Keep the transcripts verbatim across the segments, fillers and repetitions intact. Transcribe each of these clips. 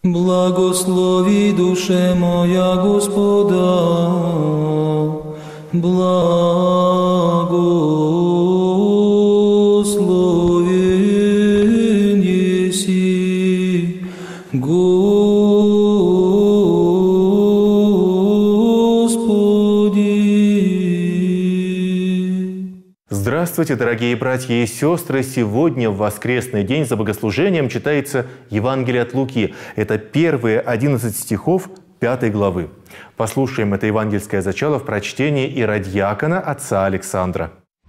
Благослови душе моя Господа, благословен еси, Господи. Здравствуйте, дорогие братья и сестры! Сегодня, в воскресный день, за богослужением читается Евангелие от Луки. Это первые одиннадцать стихов пятой главы. Послушаем это евангельское зачало в прочтении иродиакона отца Александра.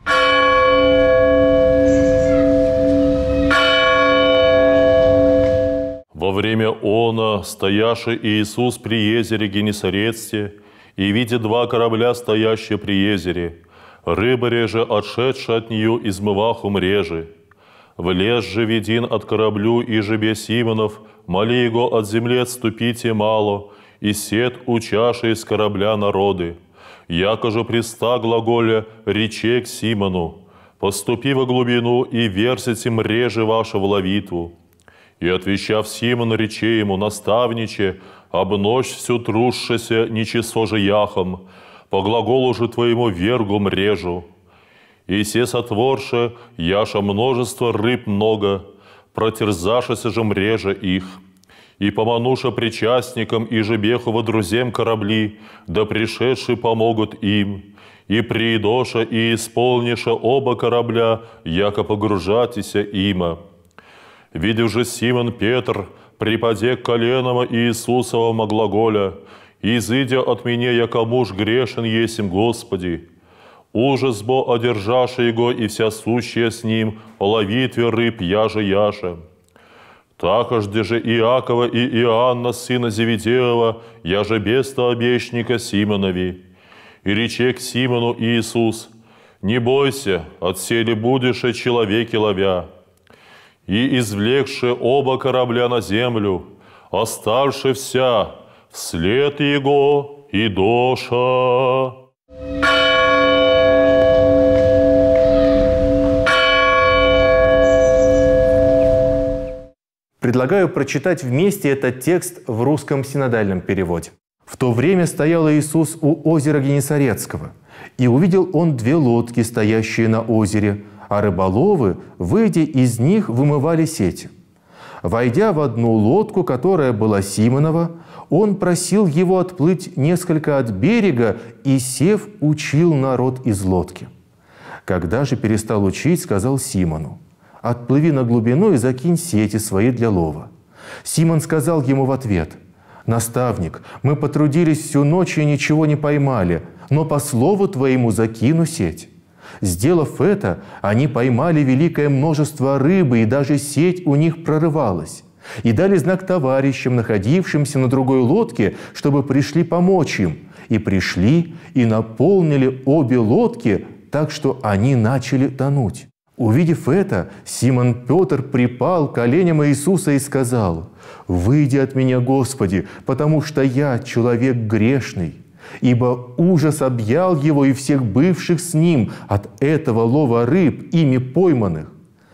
Во время она, стояши Иисус при езере Генесарецте, и видя два корабля, стоящие при езере, рыбари же, отшедшие от нее, измываху мрежи. Влез же видин от кораблю, и жебе Симонов, моли его от земли отступите мало, и сет у чаши из корабля народы. Яко же приста глаголя рече к Симону, поступи во глубину и верзите мрежи ваши в ловитву. И отвечав Симон, рече ему, наставниче, обночь всю трусшися нечесо же яхом, по глаголу же твоему вергу мрежу. И се сотворше, яша множество рыб много, протерзашися же мрежа их. И помануша причастникам и жебеху во друзем корабли, да пришедшие помогут им. И приидоша и исполниша оба корабля, яко погружатися има. Видев же Симон Петр, припаде к коленам Иисусовому глаголя, «Изыдя от меня, яко муж грешен есим Господи». Ужас бо одержаша его и вся сущая с ним, ловитве рыб яже яше. Такожде же Иакова и Иоанна, сына Зеведеева, яже беста обещника Симонови. И рече к Симону Иисус, «Не бойся, отсели будешь и человеки ловя». И извлекши оба корабля на землю, оставши вся, вслед его и доша. Предлагаю прочитать вместе этот текст в русском синодальном переводе. «В то время стоял Иисус у озера Генесарецкого, и увидел он две лодки, стоящие на озере, а рыболовы, выйдя из них, вымывали сети. Войдя в одну лодку, которая была Симонова, он просил его отплыть несколько от берега и, сев, учил народ из лодки. Когда же перестал учить, сказал Симону: «Отплыви на глубину и закинь сети свои для лова». Симон сказал ему в ответ: «Наставник, мы потрудились всю ночь и ничего не поймали, но по слову твоему закину сеть». Сделав это, они поймали великое множество рыбы, и даже сеть у них прорывалась. И дали знак товарищам, находившимся на другой лодке, чтобы пришли помочь им. И пришли, и наполнили обе лодки, так что они начали тонуть. Увидев это, Симон Петр припал к коленям Иисуса и сказал: «Выйди от меня, Господи, потому что я человек грешный». Ибо ужас объял его и всех бывших с ним от этого лова рыб, ими пойманных.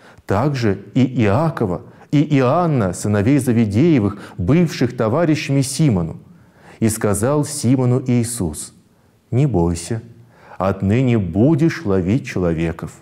Также и Иакова, и Иоанна, сыновей Завидеевых, бывших товарищами Симону. И сказал Симону Иисус: «Не бойся, отныне будешь ловить человеков».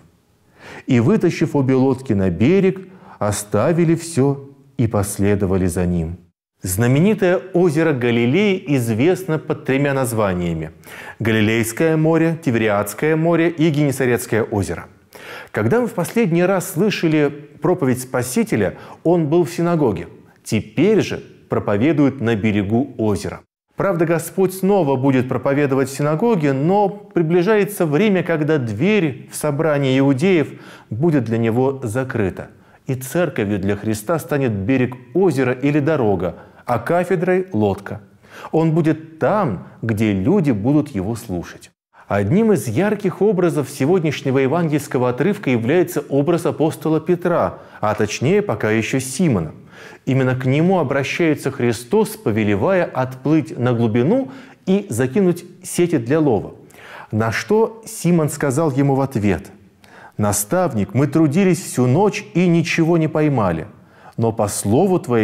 И, вытащив обе лодки на берег, оставили все и последовали за ним. Знаменитое озеро Галилеи известно под тремя названиями – Галилейское море, Тивериадское море и Генесарецкое озеро. Когда мы в последний раз слышали проповедь Спасителя, он был в синагоге. Теперь же проповедует на берегу озера. Правда, Господь снова будет проповедовать в синагоге, но приближается время, когда дверь в собрание иудеев будет для него закрыта. И церковью для Христа станет берег озера или дорога, а кафедрой – лодка. Он будет там, где люди будут его слушать. Одним из ярких образов сегодняшнего евангельского отрывка является образ апостола Петра, а точнее пока еще Симона. Именно к нему обращается Христос, повелевая отплыть на глубину и закинуть сети для лова. На что Симон сказал ему в ответ: «Наставник, мы трудились всю ночь и ничего не поймали, но по слову твоему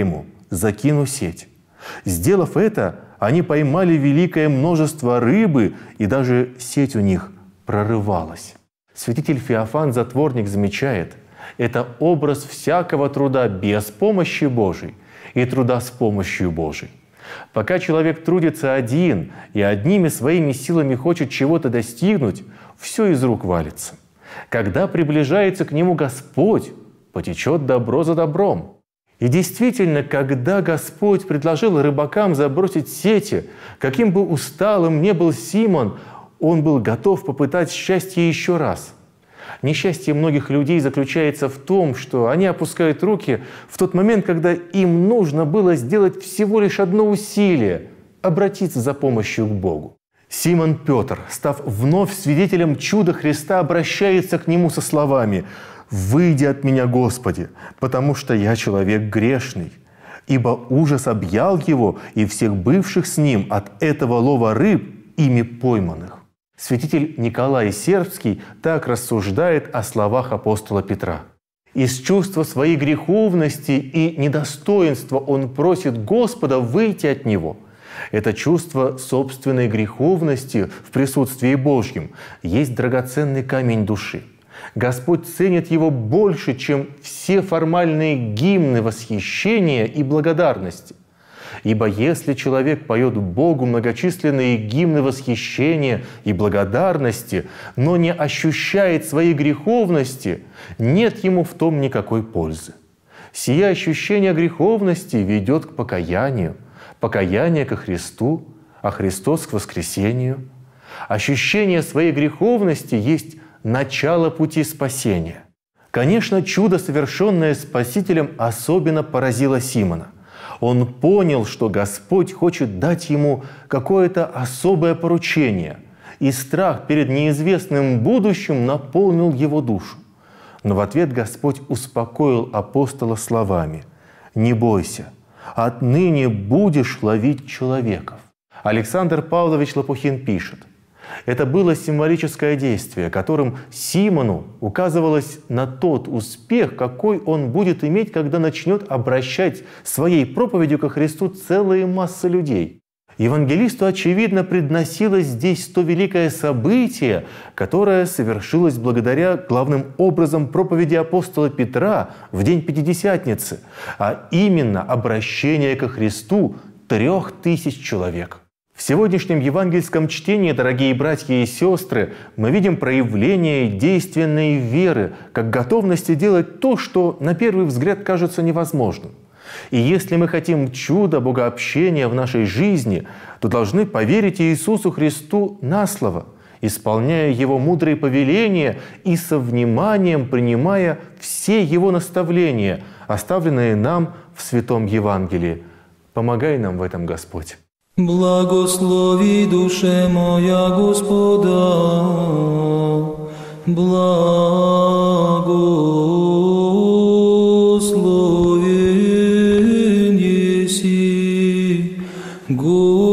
закину сеть». Сделав это, они поймали великое множество рыбы, и даже сеть у них прорывалась. Святитель Феофан Затворник замечает, это образ всякого труда без помощи Божией и труда с помощью Божией. Пока человек трудится один и одними своими силами хочет чего-то достигнуть, все из рук валится. Когда приближается к нему Господь, потечет добро за добром. И действительно, когда Господь предложил рыбакам забросить сети, каким бы усталым ни был Симон, он был готов попытать счастье еще раз. Несчастье многих людей заключается в том, что они опускают руки в тот момент, когда им нужно было сделать всего лишь одно усилие – обратиться за помощью к Богу. Симон Петр, став вновь свидетелем чуда Христа, обращается к Нему со словами: «Выйди от меня, Господи, потому что я человек грешный». Ибо ужас объял его и всех бывших с ним от этого лова рыб, ими пойманных. Святитель Николай Сербский так рассуждает о словах апостола Петра. «Из чувства своей греховности и недостоинства он просит Господа выйти от него». Это чувство собственной греховности в присутствии Божьем есть драгоценный камень души. Господь ценит его больше, чем все формальные гимны восхищения и благодарности. Ибо если человек поет Богу многочисленные гимны восхищения и благодарности, но не ощущает своей греховности, нет ему в том никакой пользы. Сие ощущение греховности ведет к покаянию, покаяние ко Христу, а Христос к воскресению. Ощущение своей греховности есть начало пути спасения. Конечно, чудо, совершенное Спасителем, особенно поразило Симона. Он понял, что Господь хочет дать ему какое-то особое поручение, и страх перед неизвестным будущим наполнил его душу. Но в ответ Господь успокоил апостола словами: «Не бойся, отныне будешь ловить человеков». Александр Павлович Лопухин пишет: это было символическое действие, которым Симону указывалось на тот успех, какой он будет иметь, когда начнет обращать своей проповедью ко Христу целые массы людей. Евангелисту, очевидно, предносилось здесь то великое событие, которое совершилось благодаря главным образом проповеди апостола Петра в день Пятидесятницы, а именно обращение ко Христу трех тысяч человек. В сегодняшнем евангельском чтении, дорогие братья и сестры, мы видим проявление действенной веры, как готовности делать то, что на первый взгляд кажется невозможным. И если мы хотим чуда богообщения в нашей жизни, то должны поверить Иисусу Христу на слово, исполняя Его мудрые повеления и со вниманием принимая все Его наставления, оставленные нам в Святом Евангелии. Помогай нам в этом, Господь. Благослови душе моя Господа, благословен еси, Господи.